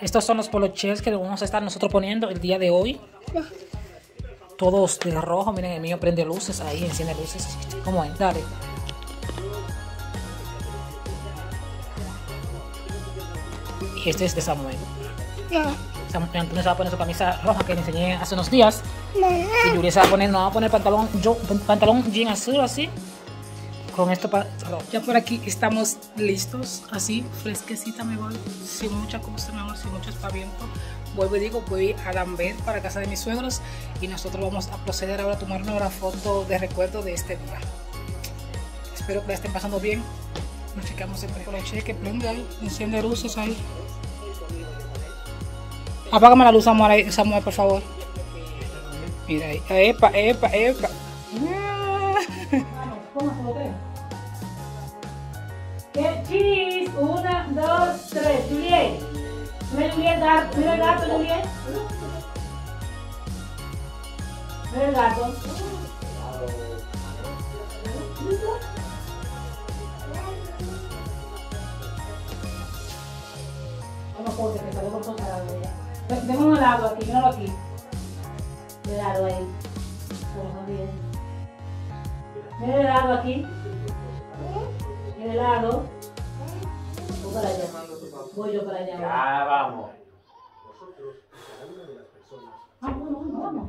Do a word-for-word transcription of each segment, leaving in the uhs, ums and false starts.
Estos son los polochés que vamos a estar nosotros poniendo el día de hoy. Todos de rojo. Miren, el mío prende luces ahí, enciende luces. ¿Cómo es? Dale. Y este es de Samuel. Samuel Antonio se va a poner su camisa roja que le enseñé hace unos días. Y Yuri se va a poner, no va a poner pantalón, yo, pantalón jean azul así. Con esto para... Ya por aquí estamos listos, así, fresquecita me voy, sin mucha cosa, mi amor, sin mucho espaviento. Vuelvo y digo, voy a Lambert para casa de mis suegros y nosotros vamos a proceder ahora a tomar una foto de recuerdo de este día. Espero que la estén pasando bien. Nos checamos el poloche que prende ahí, enciende luces ahí. Apágame la luz, Samuel, Samuel, por favor. Mira ahí, epa, epa, epa. ¿Qué chis? Una, dos, tres. Juliet. Mira Juliet, gato. Mira el gato, Juliet. Mira el gato. Vamos a que salió por cosas ya. Tengo un helado aquí, míralo aquí. El helado ahí. Mira el helado aquí. El helado. Voy para allá. Voy yo para allá. Ya vamos. Ah, vamos, vamos, vamos.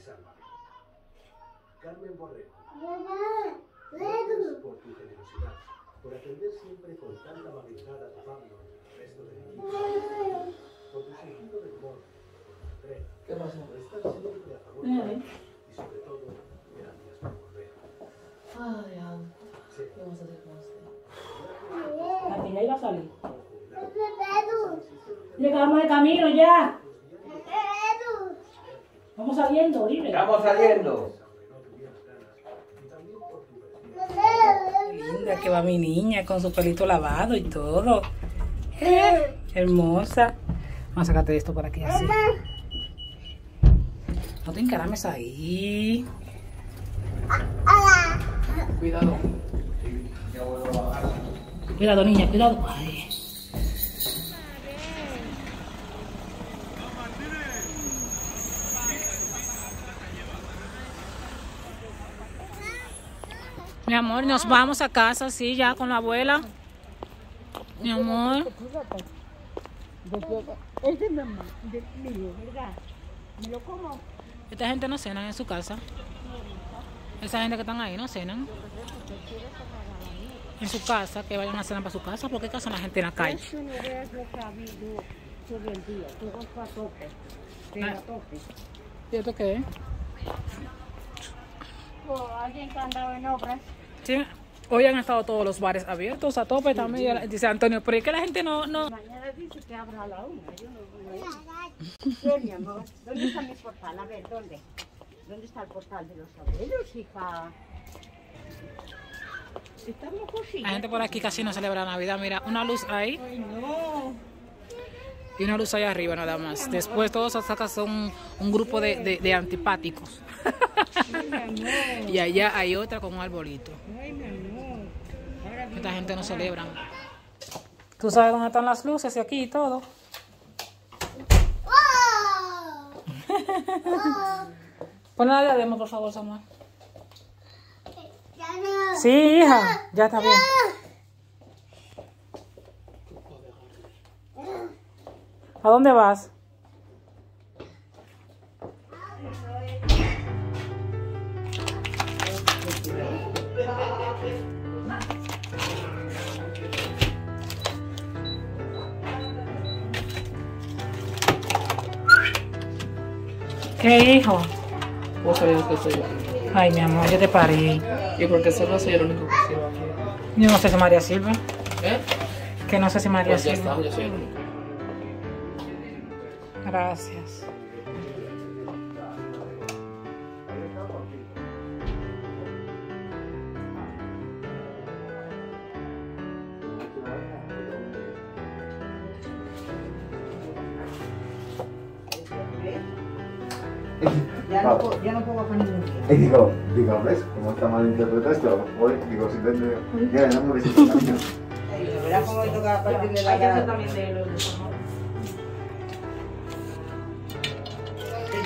Carmen Borrego. Gracias por tu generosidad, por atender siempre con tanta amabilidad a tu Pablo y al resto del equipo. Por tu sentido del humor, por tu entrega. ¿Qué pasa? Por estar siempre a favor de él y sobre todo, gracias por volver. Ay, Dios. ¿Qué vamos a hacer con usted? La que ya iba a salir. Llegamos de camino ya. Vamos saliendo, libre. Estamos saliendo. Qué linda que va mi niña con su pelito lavado y todo. Eh, hermosa. Vamos a sacarte esto por aquí así. No te encarames ahí. Cuidado. Cuidado, niña, cuidado. Ay. Mi amor, nos vamos a casa, sí, ya con la abuela. Mi amor. Es de mamá, de mío, ¿verdad? ¿Me lo como? Esta gente no cena en su casa. Esa gente que están ahí no cenan. En su casa, que vayan a cenar para su casa. ¿Por qué casan la gente en la calle? Eso no veas lo que ha habido todo el día, todo fue a tope, pero a tope. ¿Y esto qué es? Pues alguien que ha andado en obras. Sí, hoy han estado todos los bares abiertos a tope también. Dice Antonio, ¿por qué la gente no...? no? Mañana dice que abra a la una, yo no veo. ¿Qué, mi amor? ¿Dónde está mi portal? A ver, ¿dónde? ¿Dónde está el portal de los abuelos, hija? Estamos cosillas. La gente por aquí casi no celebra Navidad. Mira, una luz ahí. Ay, no. Y una luz allá arriba nada más. Después todos acá son un grupo de, de, de antipáticos. Ay, mi amor. Y allá hay otra con un arbolito. Ay, mi amor. Ahora viene Esta gente no a- celebra. ¿Tú sabes dónde están las luces y aquí y todo? Ponle la diadema, por favor, Samuel. Sí, hija, ya está bien. ¿A dónde vas? ¿Qué, hijo? ¿Vos sabías que soy yo? Ay, mi amor, yo te parí. ¿Y por qué solo soy el único que sirve aquí? Yo no sé si María sirve. ¿Eh? Que no sé si María Pues ya sirve. está, yo soy el único. Gracias. Ya no, puedo- ya no puedo bajar ningún día. Y digo, digo, ¿ves? Como está mal interpretado esto, hoy, digo, si vende, ya, no me visito también. Verás cómo me toca a partir de la Hay que hacer cara. también de los de Samuel.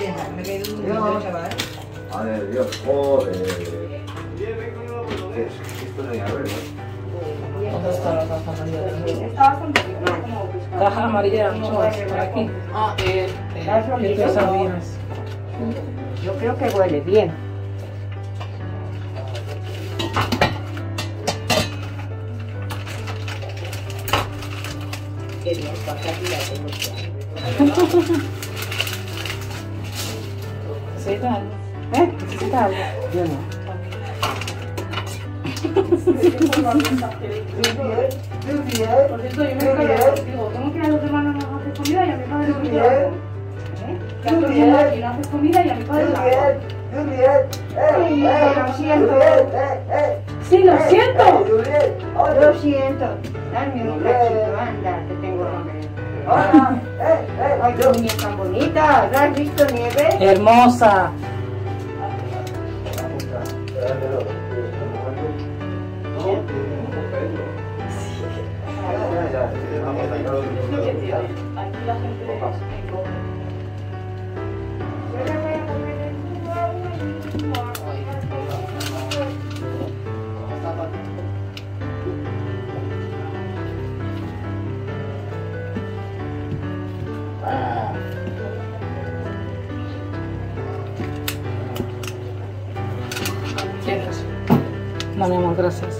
Madre de Dios, joder. ¿Qué es? Esto no hay a ver, ¿no? ¿Dónde está la caja amarilla? Está bastante bien, como buscar. Caja amarilla de anchoas, por aquí. Ah, eh, ¿Sabes lo eh. que Esto es digo? sardinas. Yo creo que huele bien. Qué bien, porque aquí la tengo ya. ¿Necesita algo? ¿Eh? ¿Necesita algo? Yo no. Por cierto, yo me encargo, digo, tengo que ir a los demás no hacer comida y a mi padre no me hago. ¿Qué haces haciendo aquí? No haces comida y a mi padre la hago. Lo siento. Sí, lo siento. Lo siento. Dame un cachito, anda, que tengo hambre. Hola. Ay, qué niña tan bonita. ¿La has visto, Nieve? Hermosa. Aquí la gente ¿Quieres? No, mi amor, gracias.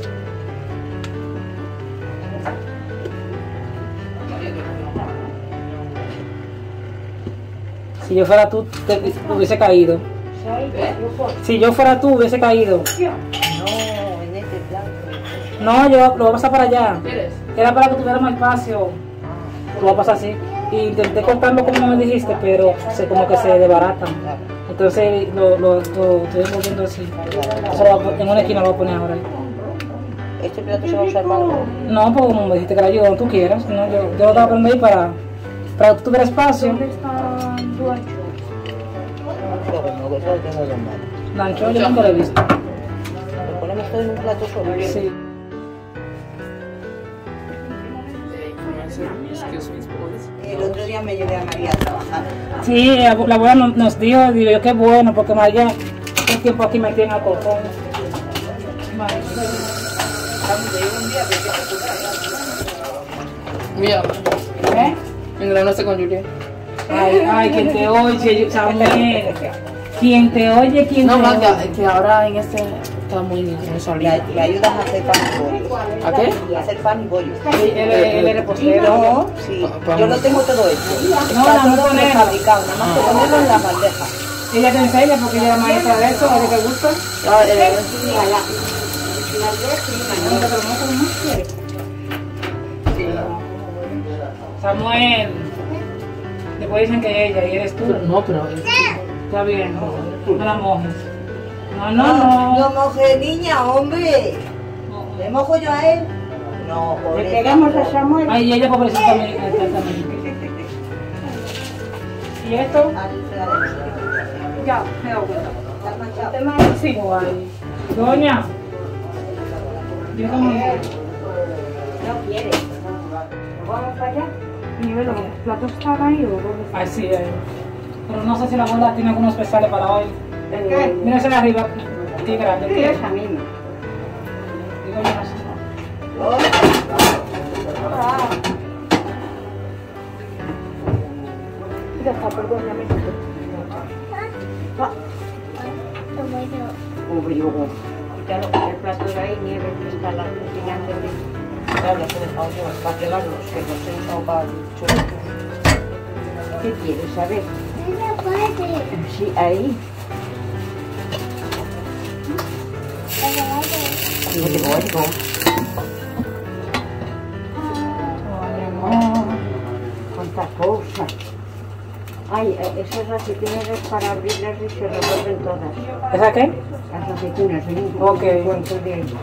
Si yo fuera tú, te hubiese caído. Si yo fuera tú, hubiese caído. No, en este blanco. No, yo lo voy a pasar para allá. ¿Quieres? Era para que tuviera más espacio. Lo voy a pasar así. Y intenté cortarlo como me dijiste, pero se, como que se desbaratan. Entonces lo, lo, lo estoy envolviendo así. Entonces lo voy a poner- en una esquina lo voy a poner ahora. ¿Este plato se va a usar para algo? No, pues como me dijiste que era yo, tú quieras. No, yo, yo lo estaba poniendo ahí para, para que tú tuvieras espacio. ¿Dónde está tu ancho? No, que solo tengo dos manos. La anchoa yo nunca lo he visto. ¿Lo ponemos todo en un plato solo? Sí. Excuse me, please. El otro día me llevé a María a trabajar. Sí, la la abuela nos, nos dijo, digo yo, qué bueno, porque María todo el tiempo aquí metida en alcohol. Mira, ¿Eh? engranaste con Julia. Ay, ay, quien te oye, Samuel. Quien te oye, quien No, te Magda, oye. que ahora en este está muy, muy Le, salido. le ayudas a hacer pan y bollos. ¿A qué? A hacer pan y bollos. Él, él, él es repostero. No, sí. Pa- Yo lo tengo todo hecho. No, Está nada más todo ponerlo. prefabricado, nada más que ponerlo en la bandeja. Ella te enseña porque ella es maestra de eso, a ella te gusta. Ah, eh, Samuel. Después dicen que ella y eres tú. No, pero es- Está bien, no la mojes. No, no, No, no. no moje niña, hombre. ¿Le mojo yo a él? No, Le pegamos a Samuel. Ay, y ella pobrecita también. Exactamente. ¿Y esto? Ya, me he dado cuenta. ¿Está manchado? Sí, guay. Doña. Yo como... No quiere. ¿Vamos para allá? Nivel, ¿los platos están ahí o dónde están? Ay, sí, eh. Pero no sé si la abuela tiene algunos especiales para hoy. ¿El qué? Mira ese de arriba. Qué grande. Sí, esa misma. Digo yo, no sé. Ya está, perdón, ya me quito. Hombre, yo, quítalo, el plato de ahí, nieve, que está la cocina antes de... Claro, los he dejado yo para pegarlos, que los he dejado para el chorizo. ¿Qué quieres saber? Sí, ahí. Oigo, oigo. Ay, amor, cuánta cosa. Ay, eh, esas aceitunas es para abrirlas y se revuelven todas. ¿Esa qué? Las aceitunas, hay un Ok. cuento de ellas.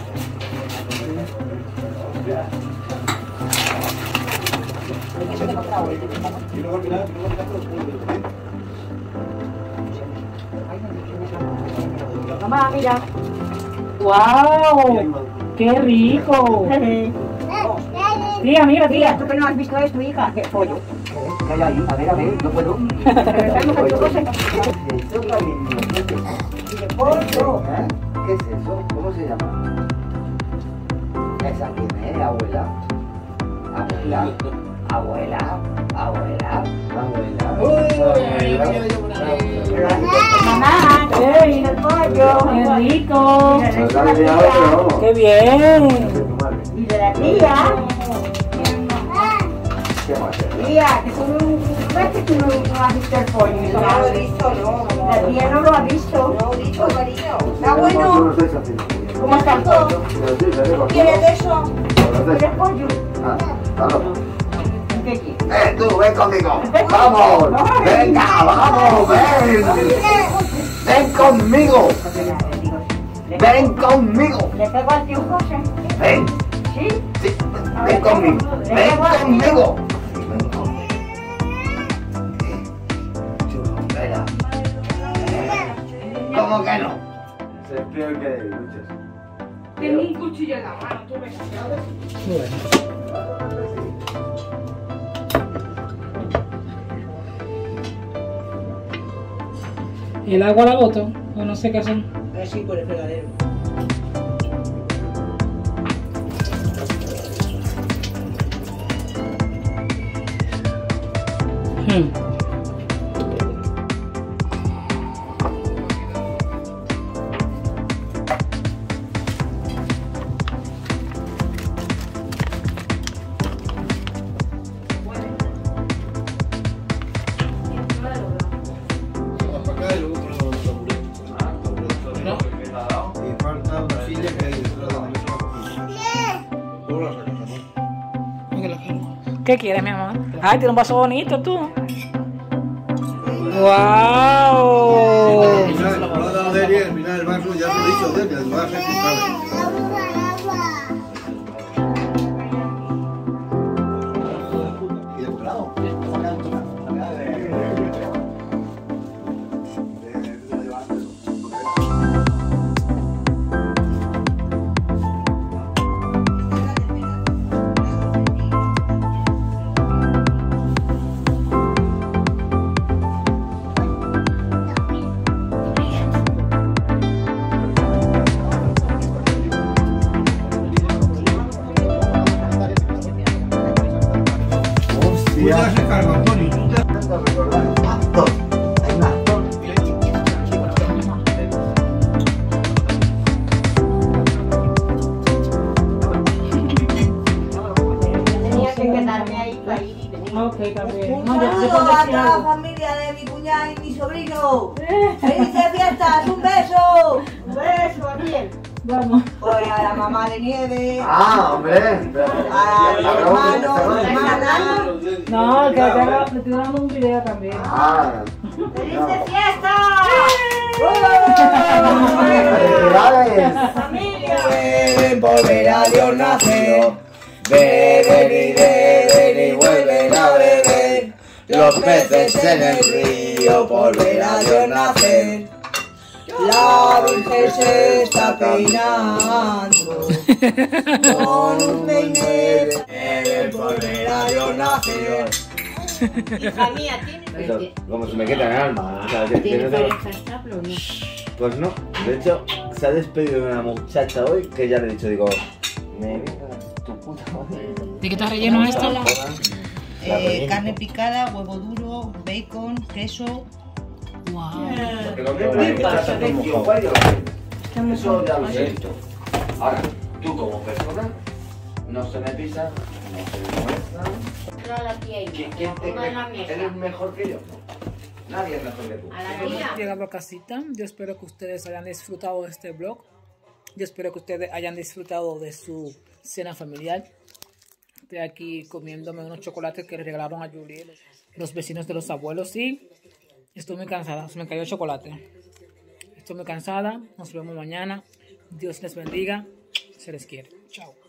Mamá, mira. ¡Wow! ¡Qué rico! Tía, mira, Mira, tía. ¿tú que no has visto esto, hija? ¿Qué pollo? ¿Qué hay ahí? A ver, a ver, no puedo. ¿Eh? ¿Qué es eso? ¿Cómo se llama? ¿Esa quién es, abuela? Abuela, abuela, abuela, abuela. Mamá, ¡ey, el pollo! ¡Qué rico! ¡Qué bien! Y de la tía. Tía, que tú no, que tú no has visto el pollo. No lo he visto, no. La tía no lo ha visto. No lo he visto, cariño. Está bueno. ¿Cómo está el pollo? ¿Quieres de eso? ¿Quieres pollo? Ah, claro. ¿Qué quieres? ¡Eh, tú, ven conmigo! ¡Vamos! ¡Venga, vamos! ¡Ven! ¡Ven conmigo! ¡Ven conmigo! ¿Le pego al tío José? ¡Ven! ¿Sí? Sí, ven conmigo. ¡Ven conmigo! Espera. ¿Cómo que no? Es peor que luchas. Tengo un cuchillo en la mano, tú ves. Bueno. ¿Y el agua la boto? O no sé qué hacer. Así por el fregadero. Hmm. Y falta una silla que hay detrás de la mesa. Luego la sacas, ¿no? ¿Qué quieres, mi amor? Ay, tiene un vaso bonito tú. ¡Wow! Al final, la parada de ayer, al final el vaso, ya te lo he dicho, que el vaso es cristal. Y de lado. Tú ya se carga, Antonio. Tú ya Actor. Hay un actor. Tenía que quedarme ahí para ir y venir. Ok, también. Un No, yo- yo saludo pondré a aquí toda la algo. familia de mi cuñada y mi sobrino. ¡Felices fiestas! ¡Un beso! Un beso, Ariel. Vamos. Pues a la mamá de Nieve, Ah, hombre. a mi hermano, a mi hermana. No, que te haga- le estoy dando un video también. Ah. ¡Felices fiestas! ¡Felicidades! ¡Familia! Beben, volverá Dios nacido. Beben y beben y vuelven a beber. Los peces en el río volverá Dios nacer. La Virgen se está peinando con un peine. Beben, volverá Dios nacer. Hija mía, ¿tienes Eso, como si me quita el alma. O sea, que- que ¿Tiene no tengo- pareja estable o no? Pues no, de hecho, se ha despedido de una muchacha hoy que ya le he dicho, digo, me venga tu puta madre. ¿De qué está relleno esto? La Eh, relleno. carne picada, huevo duro, bacon, queso. Wow. Porque lo que pasa es que está todo mojado. Eso ya lo sé esto. Ahora, tú como persona, no se me pisa, no se me muestra. A la tía ¿Quién, Irma. quién te Ponga en la cree? mesa. ¿Eres mejor que yo? No. Nadie es mejor que tú. A la Hemos tía. llegado a casita. Yo espero que ustedes hayan disfrutado de este vlog. Yo espero que ustedes hayan disfrutado de su cena familiar. Estoy aquí comiéndome unos chocolates que le regalaron a Julie los vecinos de los abuelos. Y estoy muy cansada. Se me cayó el chocolate. Estoy muy cansada. Nos vemos mañana. Dios les bendiga. Se les quiere. Chao.